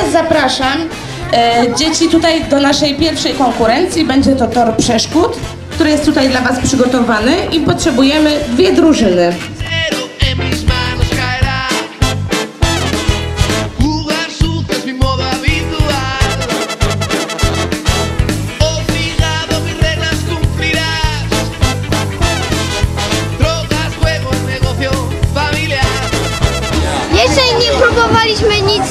teraz zapraszam dzieci tutaj do naszej pierwszej konkurencji. Będzie to tor przeszkód, który jest tutaj dla Was przygotowany i potrzebujemy 2 drużyny. Jeszcze nie próbowaliśmy nic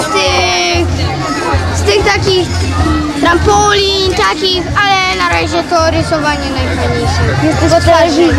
z tych takich trampolin, takich, ale na razie to rysowanie najfajniejsze. Jest to telewizji.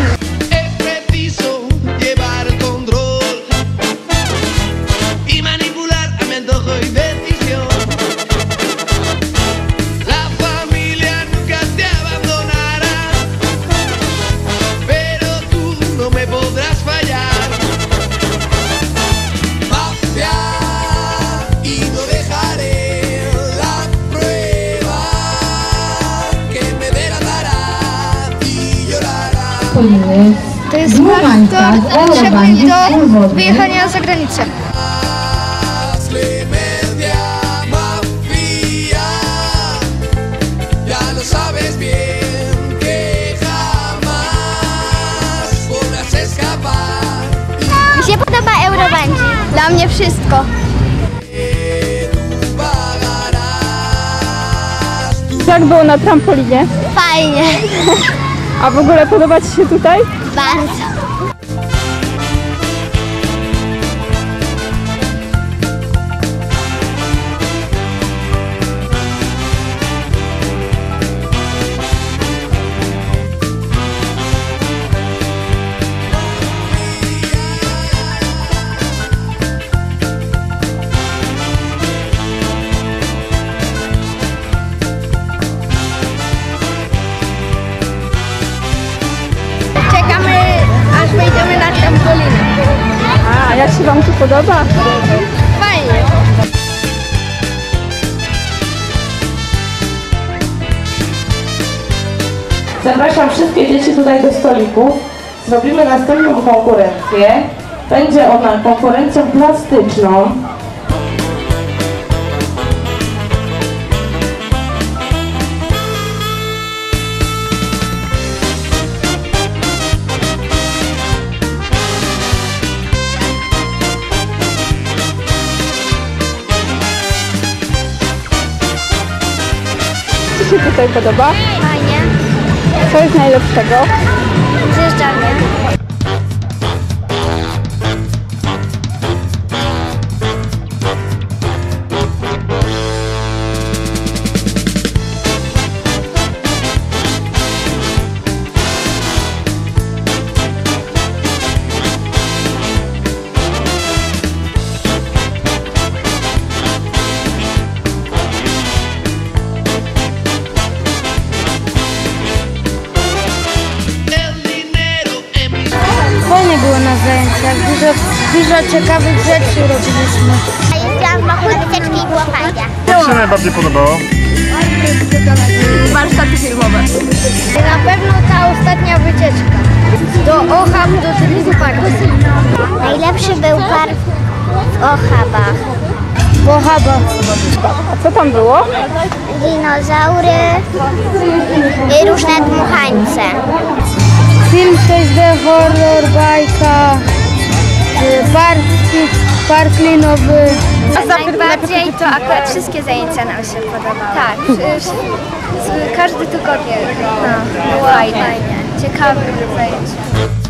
To jest tor potrzebny do wyjechania za granicę. Mi się podoba Eurobungee. Dla mnie wszystko. Jak było na trampolinie? Fajnie. A w ogóle podoba Ci się tutaj? Bardzo. Aż wejdziemy na trampolinę. A jak się Wam tu podoba? Fajnie. Zapraszam wszystkie dzieci tutaj do stolików. Zrobimy następną konkurencję. Będzie ona konkurencją plastyczną. Co się tutaj podoba? Fajnie. Co jest najlepszego? Zjeżdżalnia. Fajnie było na zajęciach. Dużo ciekawych rzeczy robiliśmy. Jeździłam w machuteczki i było fajnie. Co Ci się najbardziej podobało? Warsztaty filmowe. Na pewno ta ostatnia wycieczka. Do Ochab, do Tylizu Parku. Najlepszy był park w Ochabach. W Ochabach. A co tam było? Dinozaury i różne dmuchańce. Film 6D, horror, bajka, park linowy. Najbardziej to akurat wszystkie zajęcia nam się podobały. Tak, każdy tygodnie było fajnie. Ciekawe zajęcia.